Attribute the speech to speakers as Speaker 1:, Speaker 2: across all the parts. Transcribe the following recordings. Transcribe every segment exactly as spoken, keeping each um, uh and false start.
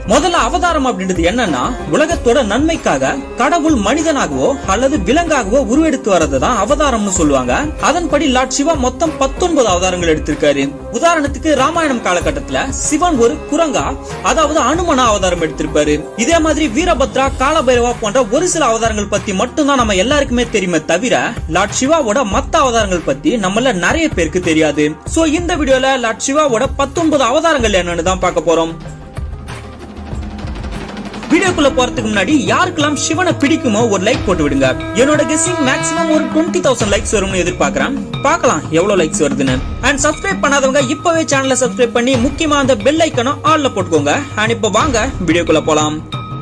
Speaker 1: முதல்ல அவதாரம் அப்படின்றது என்னன்னா உலகத்தோட நன்மைக்காக கடவுள் மனிதனாகவோ அல்லது விலங்காகவோ உருவெடுத்து வரதுதான் அவதாரம்னு சொல்லுவாங்க. அதன்படி லார்ட் சிவா மொத்தம் பத்தொன்பது அவதாரங்கள் எடுத்திருக்காரு. உதாரணத்துக்கு ராமாயணம் காலகட்டத்துல சிவன் ஒரு குரங்கா, அதாவது அனுமனா அவதாரம் எடுத்திருப்பாரு. இதே மாதிரி வீரபத்ரா, காலபைரவா போன்ற ஒரு சில அவதாரங்கள் பத்தி மட்டும்தான் நம்ம எல்லாருக்குமே தெரியுமே தவிர லார்ட் சிவாவோட மத்த அவதாரங்கள் பத்தி நம்மள நிறைய பேருக்கு தெரியாது. சோ இந்த வீடியோல லார்ட் சிவாவோட பத்தொன்பது அவதாரங்கள் என்னன்னு தான் பார்க்க போறோம். வீடியோக்குள்ள போறதுக்கு முன்னாடி யாருக்கெல்லாம் சிவனை பிடிக்குமோ ஒரு லைக் போட்டு விடுங்க. என்னோட கெஸ்ஸிங் மேக்ஸிமம் ஒரு டுவெண்ட்டி தௌசண்ட் லைக்ஸ் வரும்னு எதிர்பார்க்கிறேன். பார்க்கலாம் எவ்வளவு லைக்ஸ் வருதுன்னு. அண்ட் சப்ஸ்கிரைப் பண்ணாதவங்க இப்பவே சேனலை சப்ஸ்கிரைப் பண்ணி முக்கியமா அந்த பெல் ஐக்கனை ஆல்ல போட்டுக்கோங்க. அண்ட் இப்ப வாங்க வீடியோக்குள்ள போலாம்.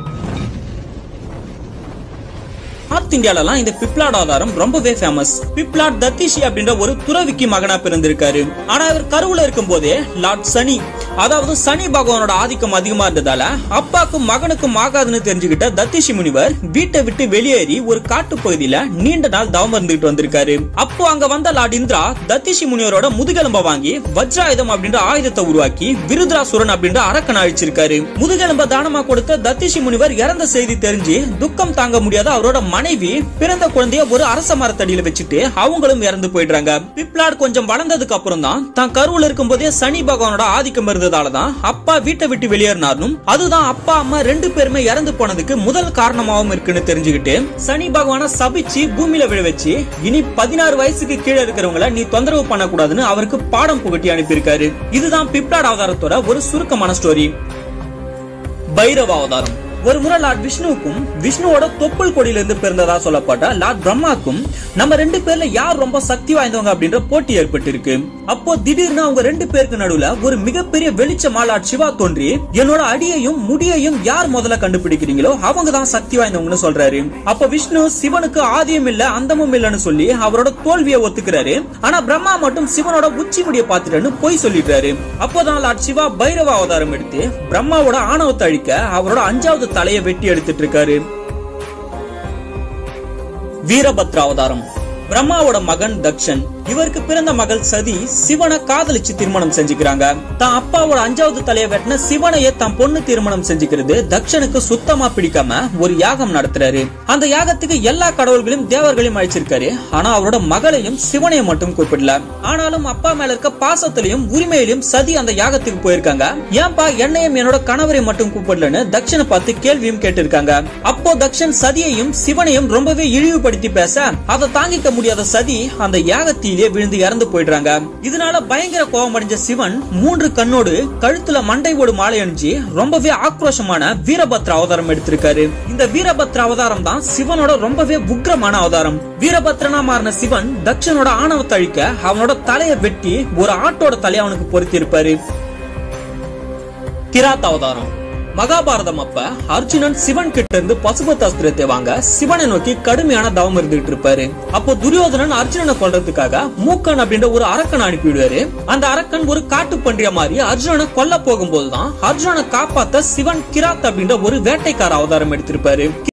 Speaker 1: நார்த் இந்தியால இந்த பிப்லாட் அவதாரம் ரொம்பவே ஃபேமஸ். பிப்லாட் தத்திஷி அப்படின்ற ஒரு துறவிக்கு மகனா பிறந்திருக்காரு. ஆனா இவர் கருவுல இருக்கும் போதே லார்ட் சனி, அதாவது சனி பகவானோட ஆதிக்கம் அதிகமா இருந்ததால அப்பாக்கும் மகனுக்கும் ஆகாதுன்னு தெரிஞ்சுக்கிட்ட தத்திஷி முனிவர் வீட்டை விட்டு வெளியேறி ஒரு காட்டு பகுதியில நீண்ட நாள் தவம் இருந்துட்டு வந்திருக்காரு. அப்போ அங்க வந்த லார்ட் இந்திரா தத்திஷி முனிவரோட முதுகெலும்ப வாங்கி வஜ்ராயுதம் அப்படின்ற ஆயுதத்தை உருவாக்கி விருத்ராசுரன் அப்படின்ற அரக்கனை அழிச்சிருக்காரு. முதுகெலும்ப தானமா கொடுத்த தத்திஷி முனிவர் இறந்த செய்தி தெரிஞ்சு துக்கம் தாங்க முடியாத அவரோட மனைவி பிறந்த குழந்தைய ஒரு அரச மரத்தடியில வச்சுட்டு அவங்களும் இறந்து போயிடுறாங்க. பிப்லாட் கொஞ்சம் வளர்ந்ததுக்கு அப்புறம் தான் தான் கருவுல இருக்கும் போதே சனி பகவானோட ஆதிக்கம் இருந்ததாலதான் அப்பா வீட்டை விட்டு வெளியேறினாரும், அதுதான் அப்பா அம்மா ரெண்டு பேருமே இறந்து போனதுக்கு முதல் காரணமாவும் இருக்குன்னு தெரிஞ்சுக்கிட்டு சனி பகவான சபிச்சு பூமியில விழ வச்சு இனி பதினாறு வயசுக்கு கீழே இருக்கிறவங்கள நீ தொந்தரவு பண்ணக்கூடாதுன்னு அவருக்கு பாடம் புகட்டி அனுப்பியிருக்காரு. இதுதான் பிப்லாட் அவதாரத்தோட ஒரு சுருக்கமான ஸ்டோரி. பைரவ அவதாரம். ஒரு முறை லார்ட் விஷ்ணுவுக்கும் விஷ்ணுவோட தொப்புள் கொடியில இருந்து பிறந்ததா சொல்லப்பட்ட லார்ட் பிரம்மாக்கும் நம்ம ரெண்டு பேர்ல யார் ரொம்ப சக்தி வாய்ந்தவங்க அப்படின்ற போட்டி ஏற்பட்டு இருக்கு. அப்போ திடீர்னு அவங்க ரெண்டு பேருக்கு நடுவுல ஒரு மிகப்பெரிய வெளிச்சமா லார்ட் சிவா தோன்றி என்னோட அடியையும் முடியையும் யார் முதல்ல கண்டுபிடிக்கிறீங்களோ அவங்க தான் சக்தி வாய்ந்தவங்கன்னு சொல்றாரு. அப்ப விஷ்ணு சிவனுக்கு ஆதியும் இல்ல அந்தமும் இல்லன்னு சொல்லி அவரோட தோல்வியை ஒத்துக்கிறாரு. ஆனா பிரம்மா மட்டும் சிவனோட உச்சி முடிய பாத்துட்டேன்னு போய் சொல்லிடுறாரு. அப்போதான் லார்ட் சிவா பைரவ அவதாரம் எடுத்து பிரம்மாவோட ஆணவத்தை அழிக்க அவரோட அஞ்சாவது தலையை வெட்டி எடுத்துட்டு இருக்காரு. வீரபத்ரா அவதாரம். பிரம்மாவோட மகன் தக்ஷன், இவருக்கு பிறந்த மகள் சதி சிவனை காதலிச்சு திருமணம் செஞ்சுக்கிறாங்க. தான் அப்பாவோட அஞ்சாவது தலையை வெட்டின சிவனையே தான் பொண்ணு திருமணம் செஞ்சுக்கிறது தக்ஷனுக்கு சுத்தமா பிடிக்காம ஒரு யாகம் நடத்துறாரு. அந்த யாகத்துக்கு எல்லா கடவுள்களையும் தேவர்களையும் அழைச்சிருக்காரு. ஆனா அவரோட மகளையும் சிவனையும் மட்டும் கூப்பிடல. ஆனாலும் அப்பா மேல இருக்க பாசத்திலையும் உரிமையிலும் சதி அந்த யாகத்துக்கு போயிருக்காங்க. ஏன்பா என்னையும் என்னோட கணவரை மட்டும் கூப்பிடலன்னு தக்ஷனை பார்த்து கேள்வியும் கேட்டிருக்காங்க. அப்போ தக்ஷன் சதியையும் சிவனையும் ரொம்பவே இழிவுபடுத்தி பேச அதை தாங்கிக்க முடியாத சதி அந்த யாகத்தில் விழுந்து இறந்து போயிடுறாங்க. இதனால பயங்கர கோபம் அடைஞ்ச சிவன் மூன்று கண்ணோடு கழுத்துல மண்டை ஓடு மாலை அணிஞ்சு ரொம்பவே ஆக்ரோஷமான வீரபத்ர அவதாரம் எடுத்திருக்காரு. இந்த வீரபத்ர அவதாரம் தான் சிவனோட ரொம்பவே உக்ரமான அவதாரம். வீரபத்ரனா மாறின சிவன் தக்ஷனோட ஆணவத்தை அழிக்க அவனோட தலையை வெட்டி ஒரு ஆட்டோட தலையை அவனுக்கு பொருத்தி இருப்பாரு. கிராத் அவதாரம். மகாபாரதம் அப்ப அர்ஜுனன் சிவன் கிட்ட இருந்து பசுபத் அஸ்திரத்தை வாங்க சிவனை நோக்கி கடுமையான தவம் இருந்துட்டு இருப்பாரு. அப்போ துரியோதனன் அர்ஜுனனை கொல்றதுக்காக மூக்கன் அப்படின்ற ஒரு அரக்கனை அனுப்பிடுவாரு. அந்த அரக்கன் ஒரு காட்டு பன்றிய மாதிரி அர்ஜுனனை கொல்ல போகும்போதுதான் அர்ஜுனனை காப்பாத்த சிவன் கிராத் அப்படின்ற ஒரு வேட்டைக்கார அவதாரம் எடுத்திருப்பாரு.